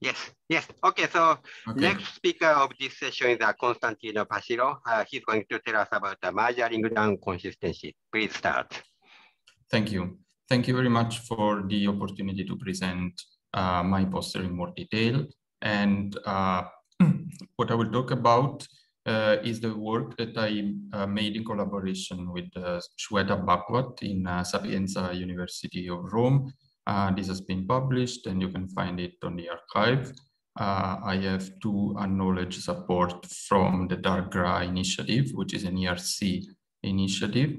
Yes. Okay, so Okay. next speaker of this session is Costantino Pacilio. He's going to tell us about the Merger-Ringdown consistency. Please start. Thank you. Thank you very much for the opportunity to present my poster in more detail. And what I will talk about is the work that I made in collaboration with Shweta Bhagwat in Sapienza University of Rome. This has been published and you can find it on the archive. I have two knowledge support from the DARGRA initiative, which is an ERC initiative.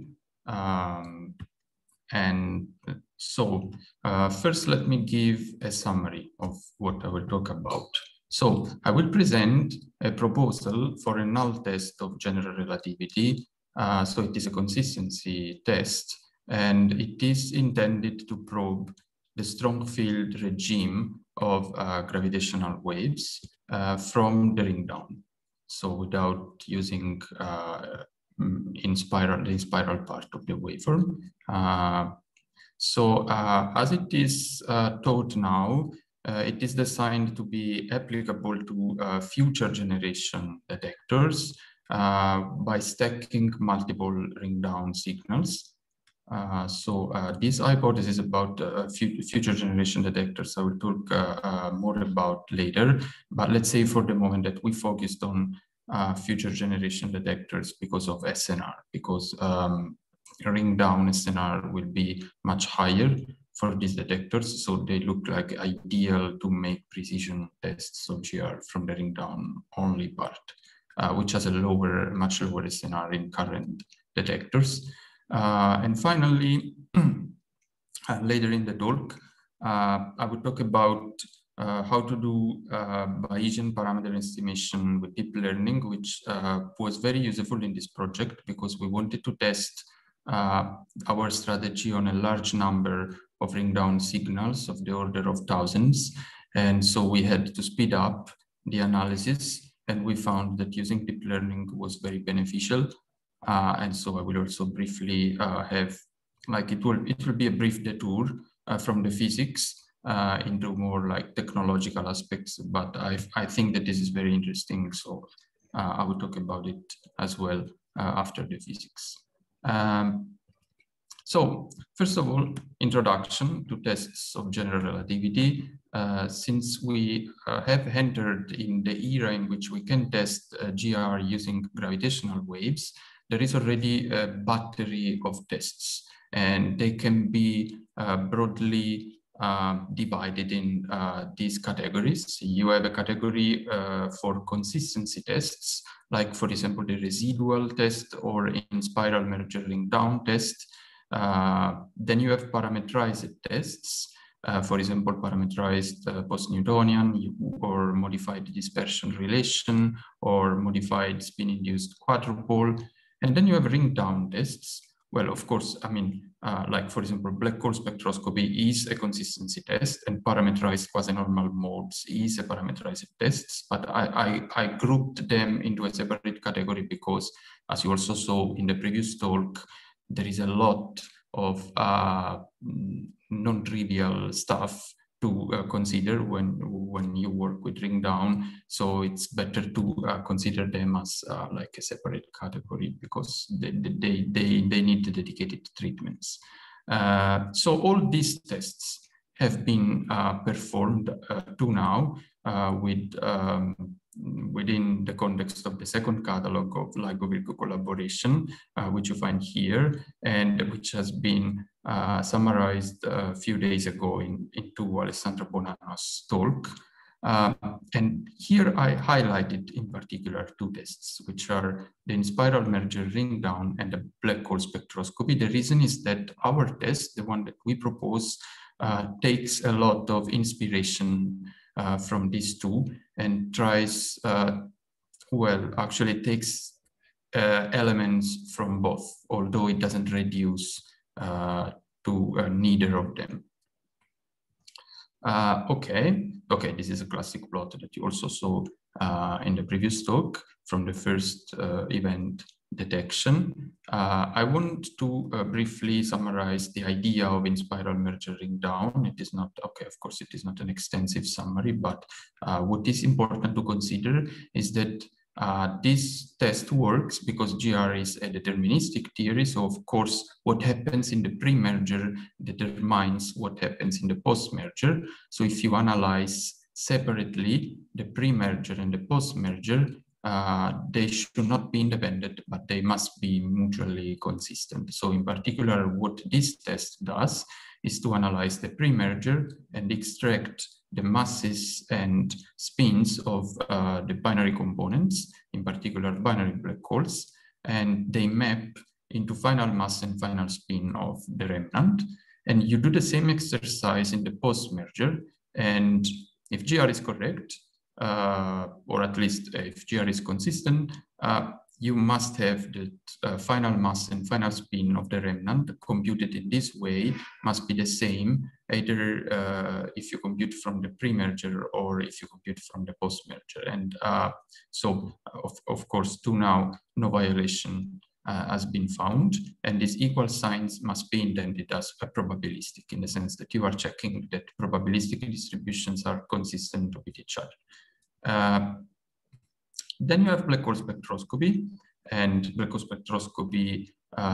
And so first, let me give a summary of what I will talk about. So I will present a proposal for a null test of general relativity. So it is a consistency test, and it is intended to probe the strong field regime of gravitational waves from the ring down. So without using the spiral part of the waveform. So as it is taught now, it is designed to be applicable to future generation detectors by stacking multiple ring down signals. So this hypothesis about future generation detectors I will talk more about later, but let's say for the moment that we focused on future generation detectors because of SNR, because ring down SNR will be much higher for these detectors, so they look like ideal to make precision tests of GR from the ring down only part, which has a much lower SNR in current detectors. And finally, later in the talk, I will talk about how to do Bayesian parameter estimation with deep learning, which was very useful in this project because we wanted to test our strategy on a large number of ring down signals of the order of thousands. And so we had to speed up the analysis, and we found that using deep learning was very beneficial. And so I will also briefly have, like it will be a brief detour from the physics into more like technological aspects, but I think that this is very interesting. So I will talk about it as well after the physics. So first of all, introduction to tests of general relativity. Since we have entered in the era in which we can test GR using gravitational waves, there is already a battery of tests, and they can be broadly divided in these categories. You have a category for consistency tests, like for example, the residual test or in spiral Merger-Ringdown test. Then you have parameterized tests, for example, parameterized post-Newtonian or modified dispersion relation or modified spin-induced quadrupole. And then you have ring-down tests. Well, of course, I mean, like for example, black hole spectroscopy is a consistency test, and parameterized quasi-normal modes is a parameterized test. But I grouped them into a separate category because, as you also saw in the previous talk, there is a lot of non-trivial stuff to consider when you work with ring down. So it's better to consider them as like a separate category because they need dedicated treatments. So all these tests have been performed to now with within the context of the second catalog of LIGO-Virgo collaboration, which you find here, and which has been summarized a few days ago into Alessandro Bonanno's talk. And here I highlighted in particular two tests, which are the in-spiral Merger-Ringdown and the black hole spectroscopy. The reason is that our test, the one that we propose, takes a lot of inspiration from these two and tries, well, actually takes elements from both, although it doesn't reduce to neither of them. Okay, this is a classic plot that you also saw in the previous talk from the first event detection. I want to briefly summarize the idea of in-spiral merger ring down. It is not, okay, of course, it is not an extensive summary, but what is important to consider is that this test works because GR is a deterministic theory. So of course, what happens in the pre-merger determines what happens in the post-merger. So if you analyze separately the pre-merger and the post-merger, they should not be independent, but they must be mutually consistent. So in particular, what this test does is to analyze the pre-merger and extract the masses and spins of the binary components, in particular binary black holes, and they map into final mass and final spin of the remnant. And you do the same exercise in the post-merger, and if GR is correct, or at least if GR is consistent, you must have the final mass and final spin of the remnant computed in this way must be the same, either if you compute from the pre-merger or if you compute from the post-merger. And so, of course, to now, no violation has been found, and these equal signs must be intended as probabilistic in the sense that you are checking that probabilistic distributions are consistent with each other. Then you have black hole spectroscopy, and black hole spectroscopy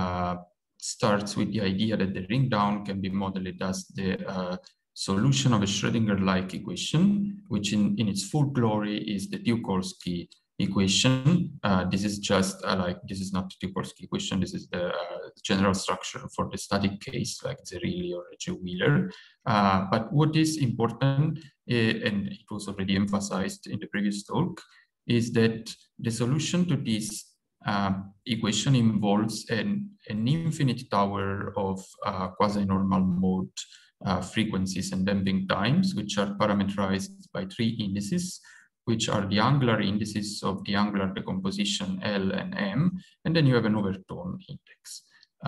starts with the idea that the ring down can be modeled as the solution of a Schrödinger-like equation, which in its full glory is the Tucholsky equation. This is just this is not the Tucholsky equation, this is the general structure for the static case, like Zerilli or Wheeler. But what is important, and it was already emphasized in the previous talk, is that the solution to this equation involves an infinite tower of quasi-normal mode frequencies and damping times, which are parameterized by three indices, which are the angular indices of the angular decomposition L and M, and then you have an overtone index.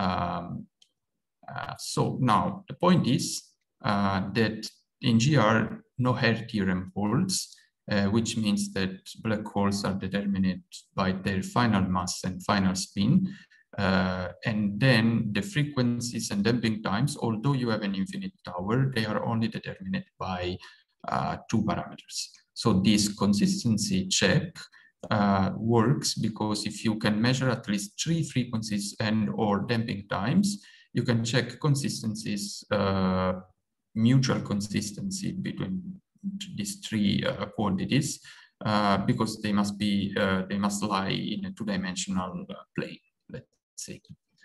So now the point is that in GR, no Hare theorem holds, which means that black holes are determined by their final mass and final spin. And then the frequencies and damping times, although you have an infinite tower, they are only determined by two parameters. So this consistency check works because if you can measure at least three frequencies and or damping times, you can check consistencies, mutual consistency between these three quantities because they must lie in a two-dimensional plane, let's say.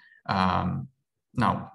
Now,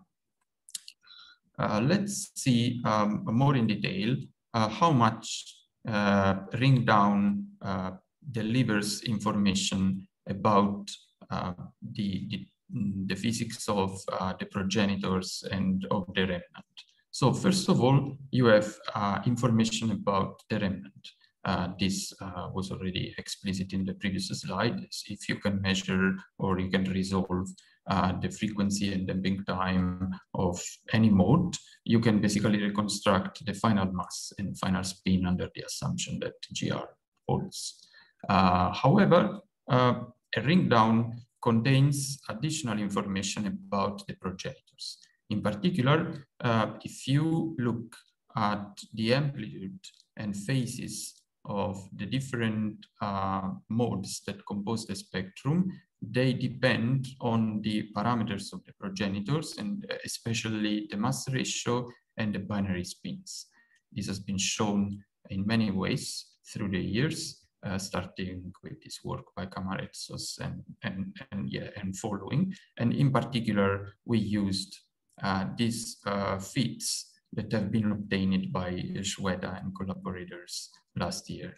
let's see more in detail how much ring down delivers information about the physics of the progenitors and of the remnant. So first of all, you have information about the remnant. This was already explicit in the previous slide. If you can measure or you can resolve the frequency and damping time of any mode, you can basically reconstruct the final mass and final spin under the assumption that GR holds. However, a ring down contains additional information about the progenitors. In particular, if you look at the amplitude and phases of the different modes that compose the spectrum, they depend on the parameters of the progenitors and especially the mass ratio and the binary spins. This has been shown in many ways through the years, starting with this work by Camaretsos and following. And in particular, we used these fits that have been obtained by Shweta and collaborators last year.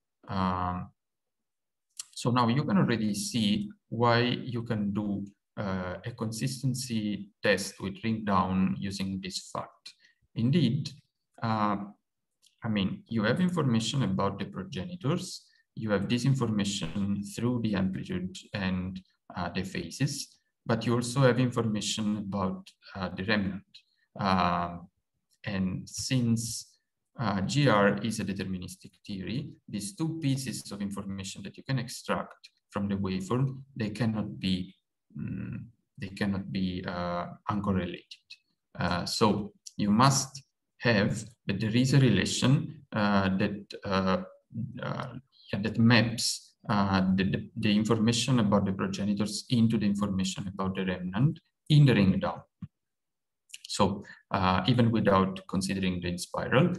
So now you can already see why you can do a consistency test with ring down using this fact. Indeed, I mean, you have information about the progenitors, you have this information through the amplitude and the phases, but you also have information about the remnant. And since GR is a deterministic theory, these two pieces of information that you can extract from the waveform, they cannot be uncorrelated. So you must have that there is a relation that maps the information about the progenitors into the information about the remnant in the ring down. So even without considering the spiral.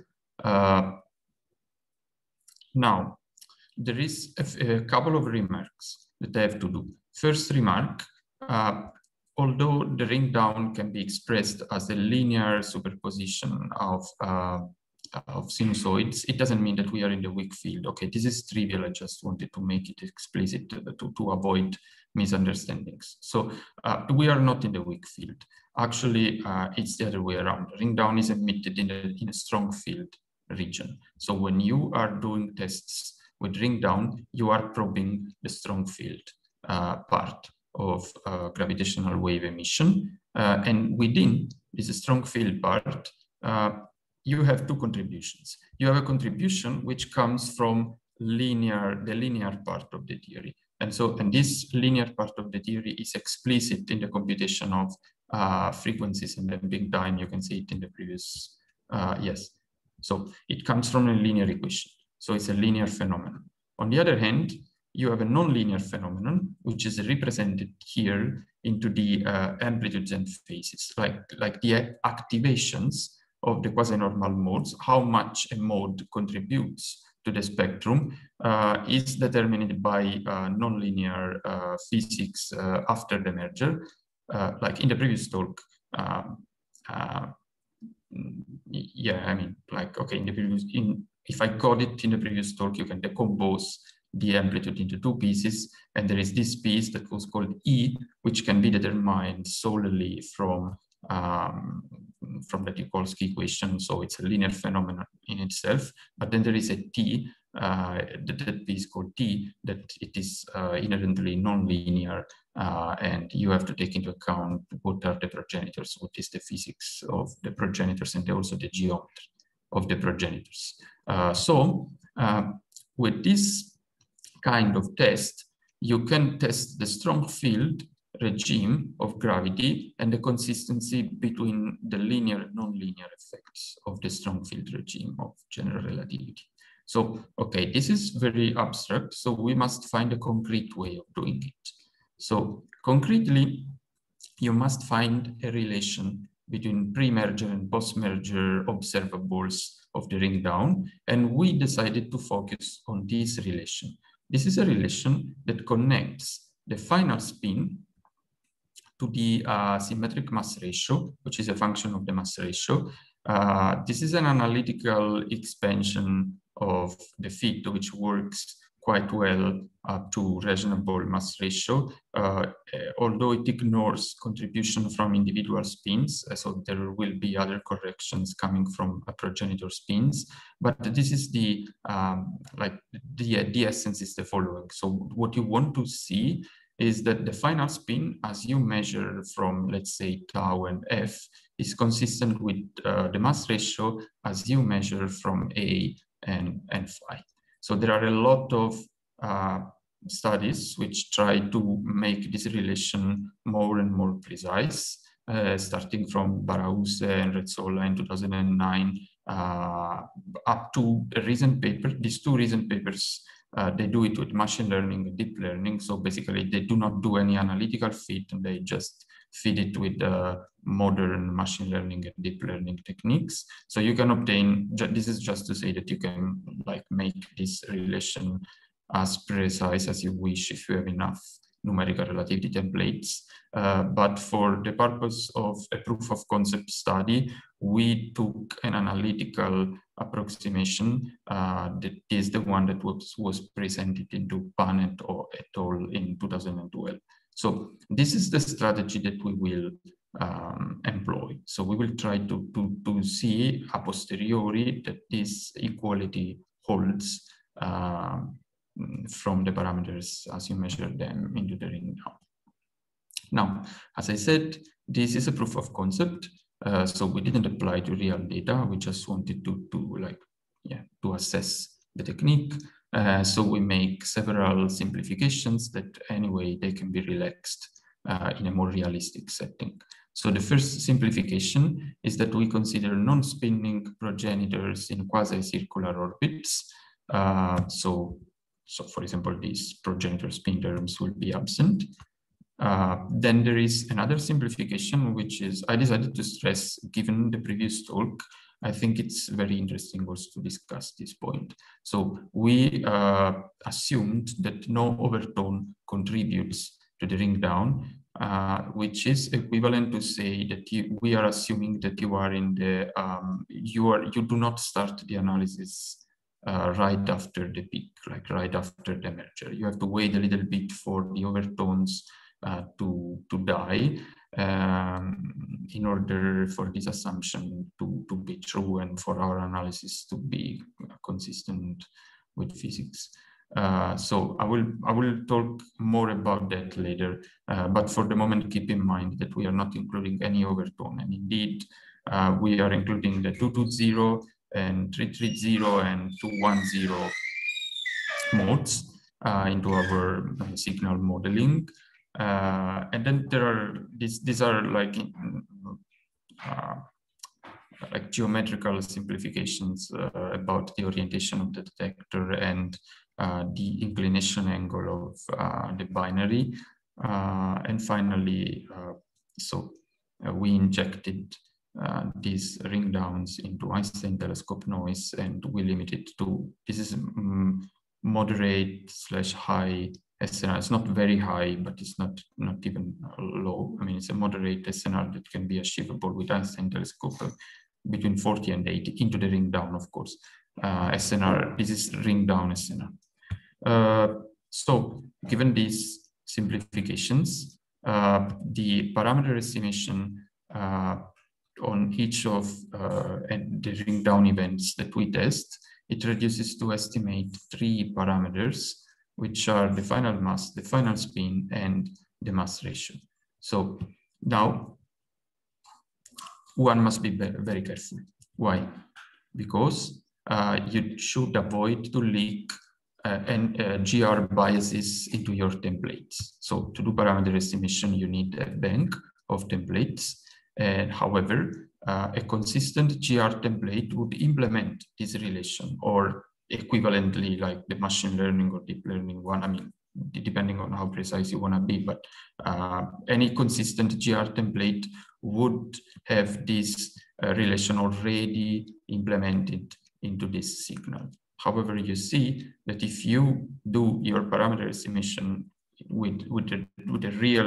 Now, there is a couple of remarks that I have to do. First remark, although the ring down can be expressed as a linear superposition of sinusoids, it doesn't mean that we are in the weak field. Okay, this is trivial. I just wanted to make it explicit to avoid misunderstandings. So we are not in the weak field. Actually, it's the other way around. Ring down is emitted in a strong field region. So when you are doing tests with ring down, you are probing the strong field part of gravitational wave emission. And within this strong field part, you have two contributions. You have a contribution which comes from the linear part of the theory. And this linear part of the theory is explicit in the computation of frequencies and damping time. You can see it in the previous, yes. So it comes from a linear equation. So it's a linear phenomenon. On the other hand, you have a non-linear phenomenon, which is represented here into the amplitudes and phases, like the activations of the quasi-normal modes. How much a mode contributes to the spectrum is determined by non-linear physics after the merger. Like in the previous talk, yeah, I mean, like, okay, if I got it in the previous talk, you can decompose the amplitude into two pieces, and there is this piece that was called E, which can be determined solely from the Tucholsky equation. So it's a linear phenomenon in itself, but then there is a T, that piece called T, that it is inherently non-linear, and you have to take into account what are the progenitors, what is the physics of the progenitors, and also the geometry of the progenitors. With this kind of test, you can test the strong field regime of gravity and the consistency between the linear and non-linear effects of the strong field regime of general relativity. So, okay, this is very abstract, so we must find a concrete way of doing it. So, concretely, you must find a relation between pre-merger and post-merger observables of the ring down, and we decided to focus on this relation. This is a relation that connects the final spin to the symmetric mass ratio, which is a function of the mass ratio. This is an analytical expansion of the fit, which works quite well up to reasonable mass ratio, although it ignores contribution from individual spins, so there will be other corrections coming from progenitor spins. But this is the essence is the following. So what you want to see is that the final spin, as you measure from, let's say, tau and f, is consistent with the mass ratio as you measure from A and phi. So there are a lot of studies which try to make this relation more and more precise, starting from Barahuse and Rezzolla in 2009, up to a recent paper. These two recent papers, they do it with machine learning and deep learning. So basically they do not do any analytical fit, and they just feed it with modern machine learning and deep learning techniques. So you can obtain, this is just to say that you can like make this relation as precise as you wish if you have enough numerical relativity templates. But for the purpose of a proof of concept study, we took an analytical approximation that is the one that was presented into Pan et al. In 2012. So this is the strategy that we will employ. So we will try to see a posteriori that this equality holds from the parameters as you measure them into the ring down. Now, as I said, this is a proof of concept. So we didn't apply to real data. We just wanted to assess the technique. So we make several simplifications that anyway, they can be relaxed in a more realistic setting. So the first simplification is that we consider non-spinning progenitors in quasi-circular orbits. So for example, these progenitor spin terms will be absent. Then there is another simplification, which is I decided to stress, given the previous talk. I think it's very interesting also to discuss this point. So we assumed that no overtone contributes to the ring down, which is equivalent to say that we are assuming that you are in the you do not start the analysis right after the peak, like right after the merger. You have to wait a little bit for the overtones to die in order for this assumption to be true and for our analysis to be consistent with physics. So I will talk more about that later, but for the moment keep in mind that we are not including any overtone, and indeed we are including the 220 and 330 and 210 modes into our signal modeling. And then there are these are like geometrical simplifications about the orientation of the detector and the inclination angle of the binary. And finally, we injected these ring downs into Einstein telescope noise, and we limit it to, this is moderate/high SNR. It's not very high, but it's not even low. I mean, it's a moderate SNR that can be achievable with Einstein telescope between 40 and 80 into the ring down, of course. SNR, this is ring down SNR. So given these simplifications, the parameter estimation on each of the ring down events that we test, it reduces to estimate 3 parameters, which are the final mass, the final spin, and the mass ratio. So now one must be very careful. Why? Because you should avoid to leak GR biases into your templates. So to do parameter estimation, you need a bank of templates. And however, a consistent GR template would implement this relation, or equivalently like the machine learning or deep learning one, I mean, depending on how precise you want to be, but any consistent GR template would have this relation already implemented into this signal. However, you see that if you do your parameter estimation with a real,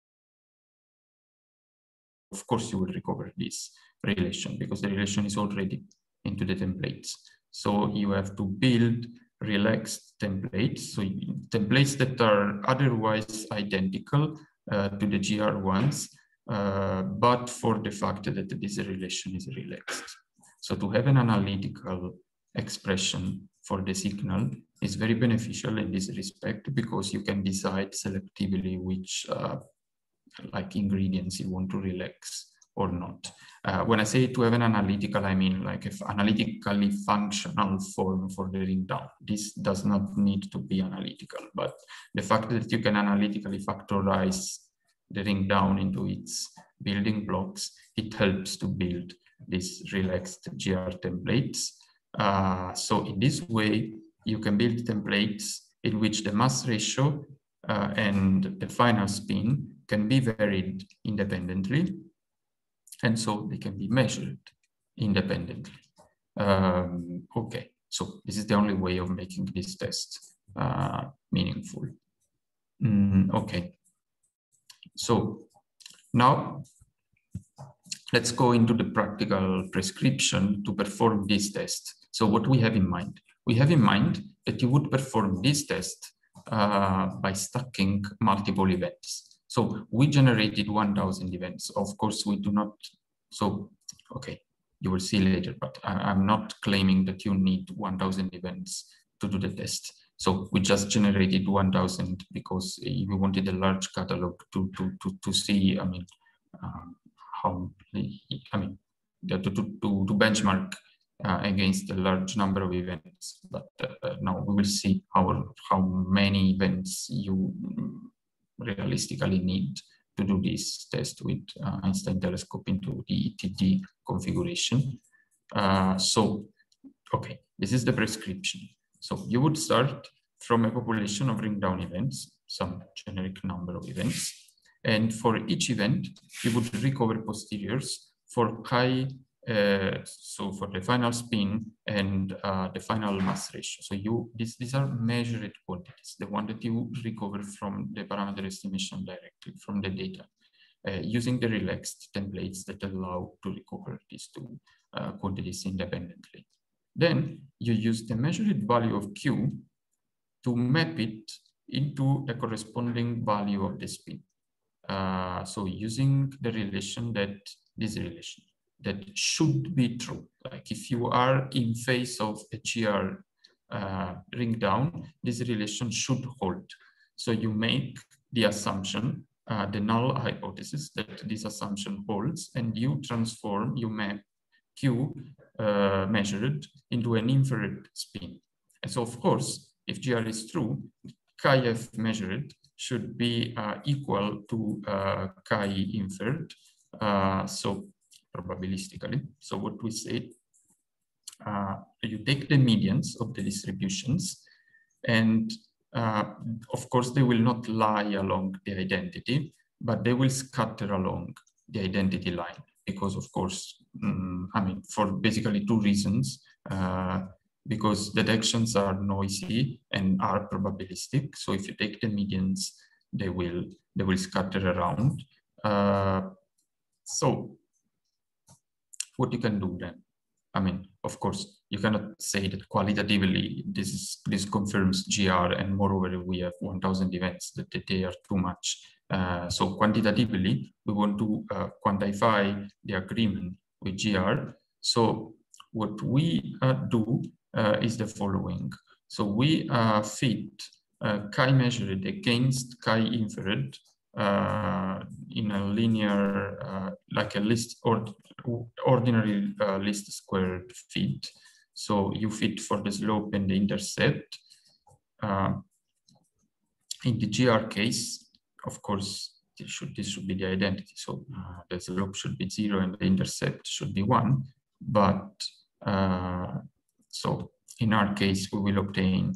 of course you will recover this relation because the relation is already into the templates. So you have to build relaxed templates, so templates that are otherwise identical to the GR ones, but for the fact that this relation is relaxed. So to have an analytical expression for the signal is very beneficial in this respect, because you can decide selectively which like ingredients you want to relax or not. When I say to have an analytical, I mean like if analytically functional form for the ring down. This does not need to be analytical, but the fact that you can analytically factorize the ring down into its building blocks, it helps to build these relaxed GR templates. So in this way, you can build templates in which the mass ratio and the final spin can be varied independently, and so they can be measured independently. Okay, so this is the only way of making this test meaningful. Okay, so now let's go into the practical prescription to perform this test. So what we have in mind? We have in mind that you would perform this test by stacking multiple events. So we generated 1,000 events. Of course, we do not, so, okay, you will see later, but I'm not claiming that you need 1,000 events to do the test. So we just generated 1,000 because we wanted a large catalog to see, I mean, how, I mean, to benchmark against a large number of events. But now we will see how many events you realistically need to do this test with Einstein telescope into the ETD configuration. Okay, this is the prescription. So you would start from a population of ring-down events, some generic number of events. And for each event, you would recover posteriors for chi, so for the final spin and the final mass ratio. So these are measured quantities, the one that you recover from the parameter estimation directly from the data, using the relaxed templates that allow to recover these two quantities independently. Then you use the measured value of Q to map it into a corresponding value of the spin. So using the relation this relation that should be true. Like if you are in phase of a GR ring down, this relation should hold. So you make the assumption, the null hypothesis that this assumption holds, and you map Q measured into an inferred spin. And so of course, if GR is true, chi F measured should be equal to chi inferred, so probabilistically. So what we say, you take the medians of the distributions, and of course they will not lie along the identity, but they will scatter along the identity line, because of course, I mean, for basically two reasons. Because detections are noisy and are probabilistic. So if you take the medians, they will scatter around. So what you can do then? I mean, of course, you cannot say that qualitatively this confirms GR, and moreover we have 1,000 events that they are too much. So quantitatively, we want to quantify the agreement with GR. So what we do is the following. So we fit chi measured against chi inferred in a linear, like a ordinary least squared fit. So you fit for the slope and the intercept. In the GR case, of course, this should be the identity. So the slope should be 0 and the intercept should be 1. But so in our case, we will obtain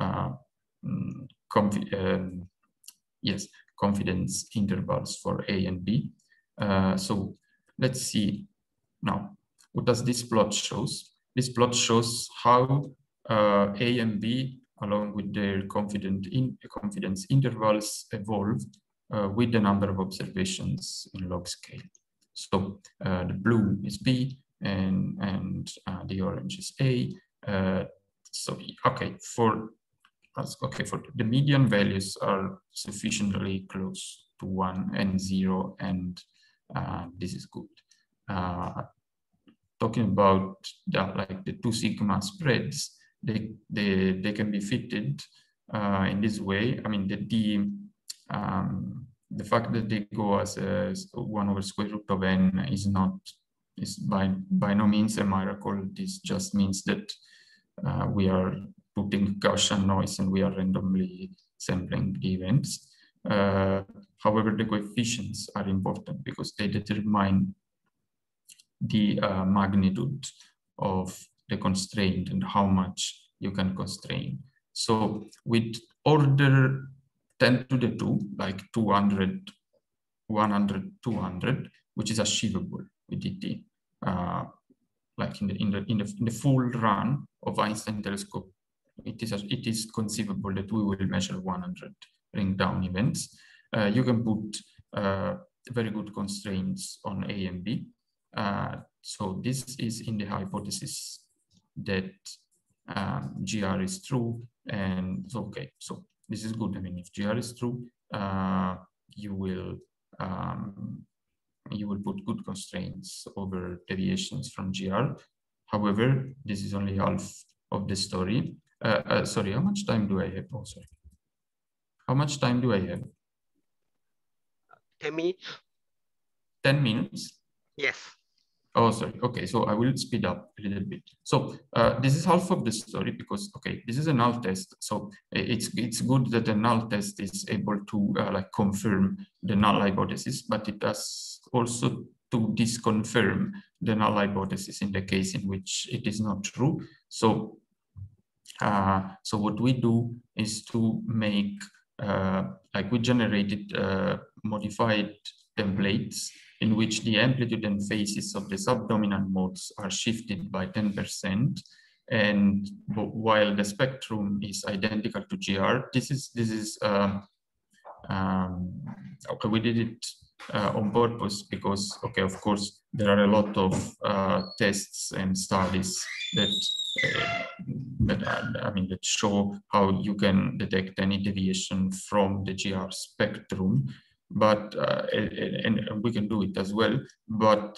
confidence intervals for A and B. So let's see now, what does this plot shows? This plot shows how A and B, along with their confidence intervals, evolve with the number of observations in log scale. So the blue is B, and the orange is A. So for the median values are sufficiently close to 1 and 0, and this is good. Talking about the 2 sigma spreads, they can be fitted in this way. I mean, the fact that they go as 1 over square root of n is by no means a miracle. This just means that we are putting Gaussian noise and we are randomly sampling the events. However, the coefficients are important because they determine the magnitude of the constraint and how much you can constrain. So with order 10 to the 2, like 200, 100, 200, which is achievable with DT, like in the full run of Einstein telescope, it is conceivable that we will measure 100 ring down events. You can put very good constraints on A and B. So this is in the hypothesis that GR is true, and okay, so this is good. I mean, if GR is true, you will put good constraints over deviations from GR. However, this is only half of the story. Sorry, how much time do I have? Oh, sorry. How much time do I have? 10 minutes. 10 minutes? Yes. Oh, sorry. Okay, so I will speed up a little bit. So this is half of the story because, okay, this is a null test. So it's good that a null test is able to like confirm the null hypothesis, but it does also to disconfirm the null hypothesis in the case in which it is not true. So, so what we do is to make, like we generated modified templates in which the amplitude and phases of the subdominant modes are shifted by 10%, and while the spectrum is identical to GR, okay, we did it on purpose because, okay, of course, there are a lot of tests and studies that that show how you can detect any deviation from the GR spectrum, but and we can do it as well. But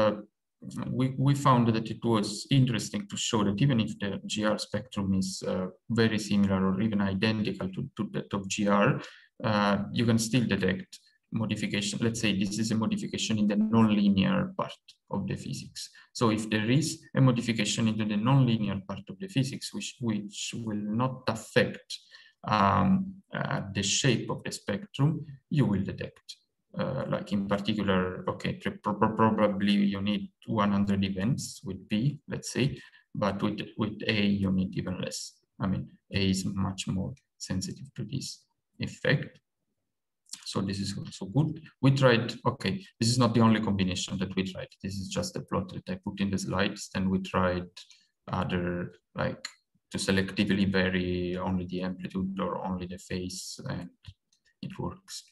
we found that it was interesting to show that even if the GR spectrum is very similar or even identical to that of GR, you can still detect modification. Let's say this is a modification in the nonlinear part of the physics. So if there is a modification into the nonlinear part of the physics, which will not affect the shape of the spectrum, you will detect. Like in particular, okay, probably you need 100 events with B, let's say, but with A, you need even less. I mean, A is much more sensitive to this effect. So this is also good. We tried, okay, this is not the only combination that we tried. This is just a plot that I put in the slides. Then we tried other, like, to selectively vary only the amplitude or only the phase, and it works.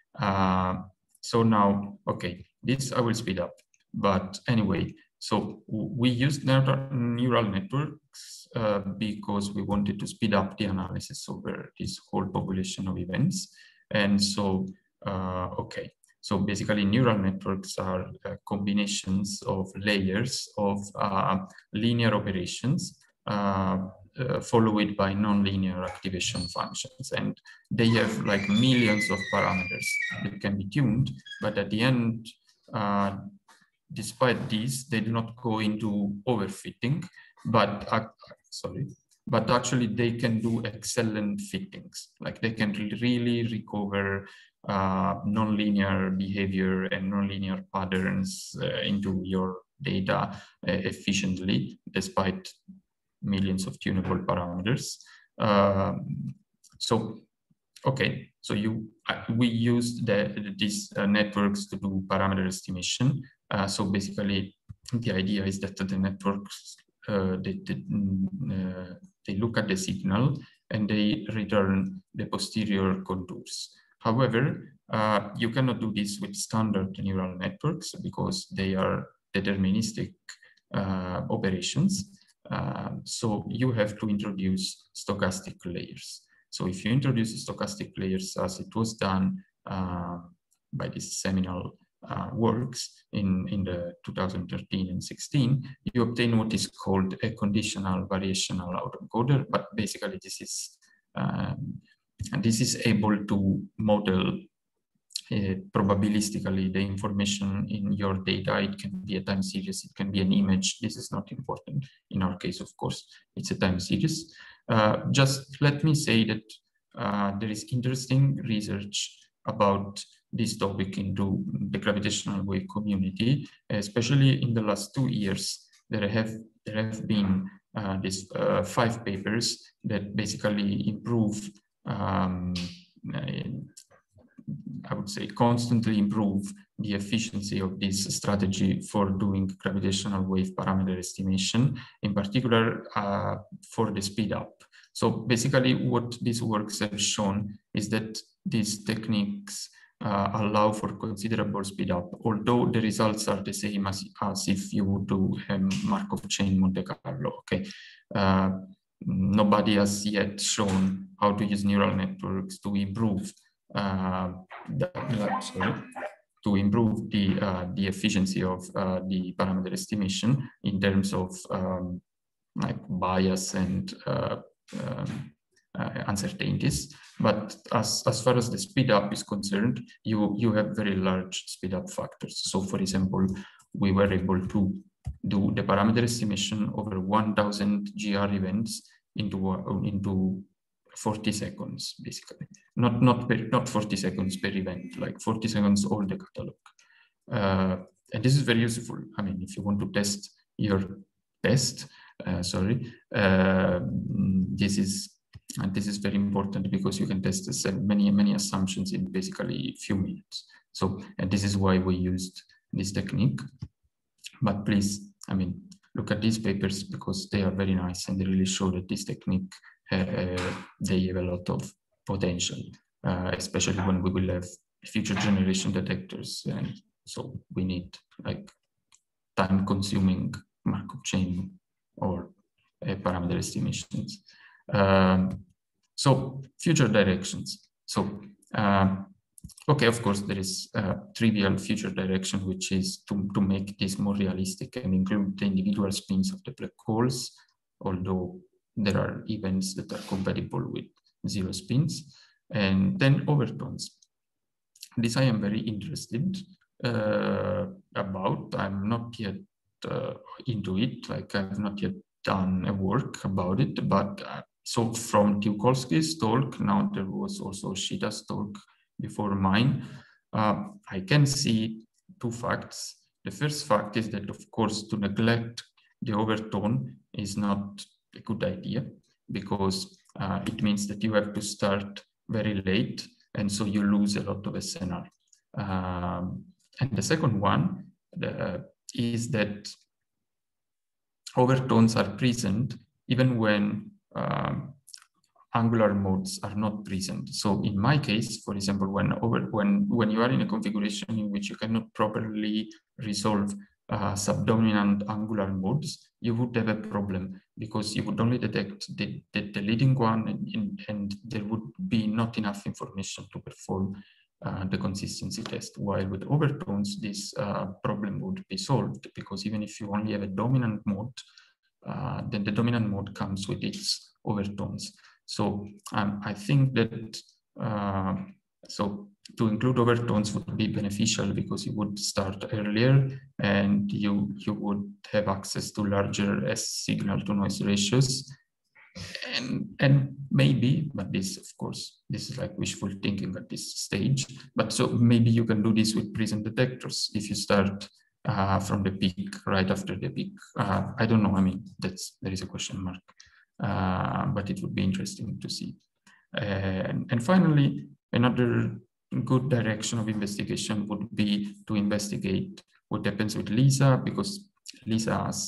So now, okay, this I will speed up. But anyway, so we used neural networks because we wanted to speed up the analysis over this whole population of events. And so, okay, so basically neural networks are combinations of layers of linear operations followed by nonlinear activation functions. And they have like millions of parameters that can be tuned, but at the end, despite this, they do not go into overfitting, but but actually they can do excellent fittings. Like they can really recover nonlinear behavior and nonlinear patterns into your data efficiently, despite millions of tunable parameters. So, okay, so we used these networks to do parameter estimation. So basically, the idea is that the networks they look at the signal and they return the posterior contours. However, you cannot do this with standard neural networks because they are deterministic operations. So you have to introduce stochastic layers. So if you introduce stochastic layers as it was done by these seminal works in the 2013 and 16, you obtain what is called a conditional variational autoencoder. But basically this is able to model probabilistically the information in your data. It can be a time series, it can be an image. This is not important. In our case, of course, it's a time series. Just let me say that there is interesting research about this topic into the gravitational wave community, especially in the last 2 years. There have been these 5 papers that basically improve I would say constantly improve the efficiency of this strategy for doing gravitational wave parameter estimation, in particular for the speed up. So basically what these works have shown is that these techniques allow for considerable speed up, although the results are the same as if you would do a Markov chain Monte Carlo. Okay. Nobody has yet shown how to use neural networks to improve the efficiency of the parameter estimation in terms of like bias and uncertainties. But as far as the speed up is concerned, you have very large speed up factors. So for example, we were able to do the parameter estimation over 1,000 GR events into 40 seconds, basically. Not 40 seconds per event, like 40 seconds all the catalog. And this is very useful. I mean, if you want to test your test, this is very important because you can test many assumptions in basically a few minutes. So, and this is why we used this technique. But please, I mean, look at these papers because they are very nice and they really show that this technique, they have a lot of potential, especially when we will have future generation detectors. And so we need like time-consuming Markov chain or parameter estimations. So future directions. So okay, of course, there is a trivial future direction, which is to make this more realistic and include the individual spins of the black holes, although there are events that are compatible with 0 spins, and then overtones. This I am very interested about. I'm not yet into it, like I've not yet done a work about it, but so from Tucholsky's talk, now there was also Shida's talk before mine, I can see two facts. The first fact is that, of course, to neglect the overtone is not a good idea because it means that you have to start very late, and so you lose a lot of SNR. And the second one is that overtones are present even when angular modes are not present. So in my case, for example, when you are in a configuration in which you cannot properly resolve subdominant angular modes, you would have a problem because you would only detect the leading one and there would be not enough information to perform the consistency test. While with overtones, this problem would be solved because even if you only have a dominant mode, then the dominant mode comes with its overtones. So I think that so to include overtones would be beneficial because you would start earlier and you would have access to larger S signal to noise ratios. And maybe, but this, of course, this is like wishful thinking at this stage, but so maybe you can do this with present detectors if you start from the peak, right after the peak. I don't know, I mean, there is a question mark, but it would be interesting to see. And finally, another good direction of investigation would be to investigate what happens with LISA, because LISA's,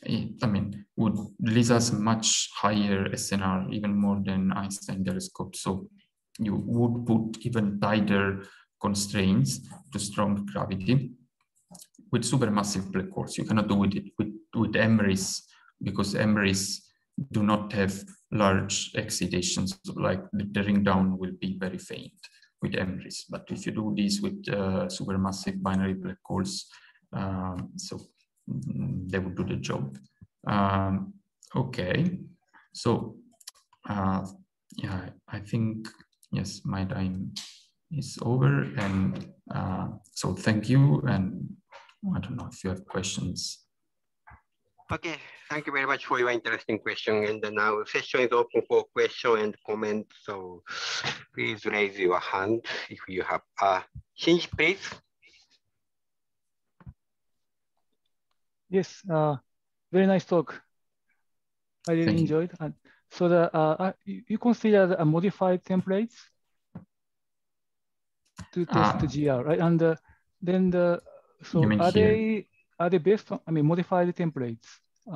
LISA's much higher SNR, even more than Einstein telescope. So you would put even tighter constraints to strong gravity. With supermassive black holes, you cannot do it with MRIs because MRIs do not have large excitations, like the ring down will be very faint with MRIs. But if you do this with supermassive binary black holes, so they would do the job. Okay, so yeah, I think, yes, my time is over. And so thank you. And I don't know if you have questions. Okay, thank you very much for your interesting question. And now session is open for question and comment. So please raise your hand if you have. Shinji, please. Yes, very nice talk. I really enjoyed it. So you consider the modified templates to test the GR, right? And then so are they based on, modified templates?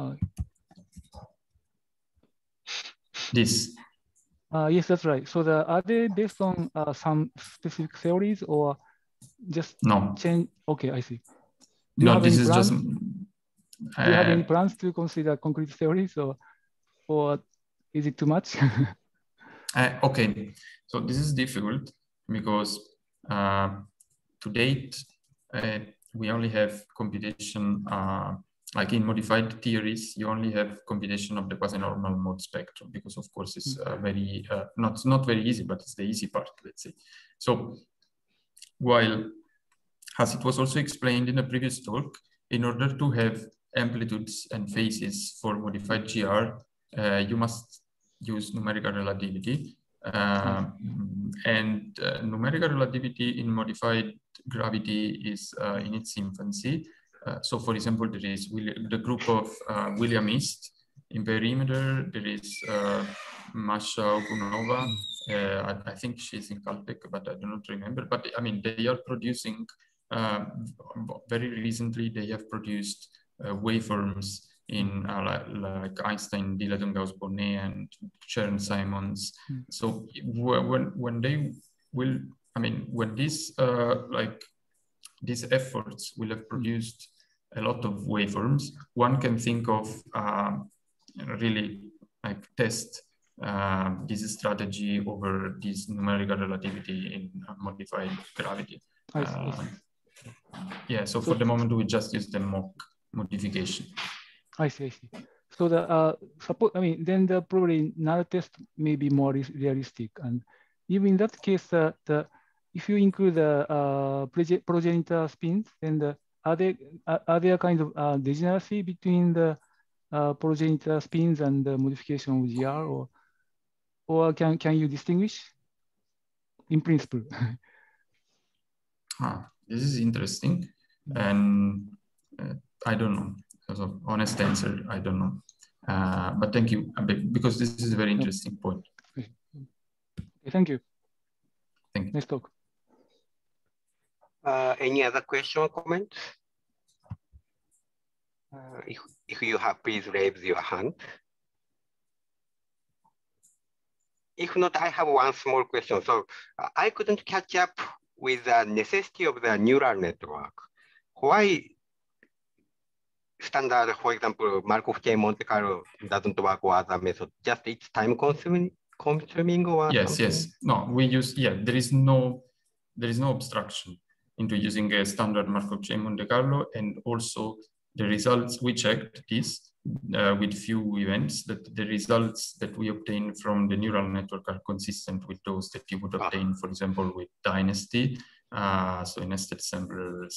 This. Yes, that's right. So are they based on some specific theories or just change? Okay, I see. Do you have any plans? Do you have any plans to consider concrete theories, or is it too much? Okay, so this is difficult because to date, we only have computation, like in modified theories, you only have computation of the quasi-normal mode spectrum because, of course, it's very, not very easy, but it's the easy part, let's say. So while, as it was also explained in the previous talk, in order to have amplitudes and phases for modified GR, you must use numerical relativity. And numerical relativity in modified gravity is in its infancy. So for example, there is the group of Williamist in perimeter. There is Masha Ogunova. I think she's in Caltech, but I do not remember. But I mean, they are producing, very recently, they have produced waveforms in like Einstein, Dilaton-Gauss-Bonnet, and Chern-Simons. So when they will, I mean, when these these efforts will have produced a lot of waveforms, one can think of really like test this strategy over this numerical relativity in modified gravity. Yeah, so for the moment we just use the mock modification. I see. So the suppose, I mean, then the probably null test may be more realistic, and even in that case, if you include the progenitor spins, then are there kind of degeneracy between the progenitor spins and the modification of GR, or can you distinguish in principle? This is interesting, and I don't know. As an honest answer, I don't know. But thank you, because this is a very interesting point. Okay. Thank you. Thank you. Nice talk. Any other question or comment? If you have, please raise your hand. If not, I have one small question. So I couldn't catch up with the necessity of the neural network. Why standard, for example, Markov-Chain Monte Carlo doesn't work or other method? Just it's time consuming or yes, something? yes. No, we use, there is no obstruction into using a standard Markov-Chain Monte Carlo, and also the results, we checked this with few events, that the results that we obtain from the neural network are consistent with those that you would obtain, for example, with Dynasty, so in nested assembler.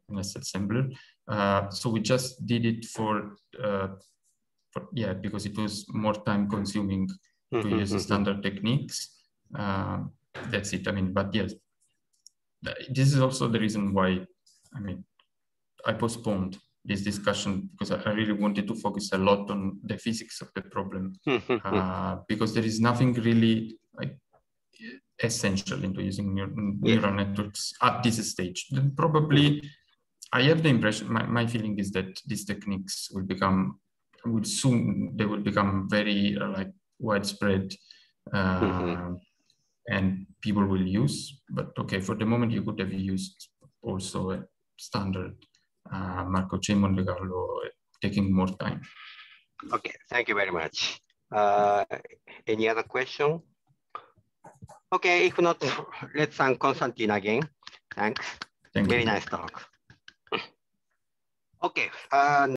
So we just did it for because it was more time consuming to use standard techniques. That's it. I mean, but yes, this is also the reason why, I mean, I postponed this discussion, because I really wanted to focus a lot on the physics of the problem, because there is nothing really like essential into using neural networks at this stage. Then probably, I have the impression, my feeling is that these techniques will become very like widespread, and people will use. But okay, for the moment, you could have used also a standard Markov-Chain Monte Carlo, taking more time. Okay, thank you very much. Any other question? Okay, if not, let's thank Costantino again. Thanks. Thank you. Very nice talk. Okay.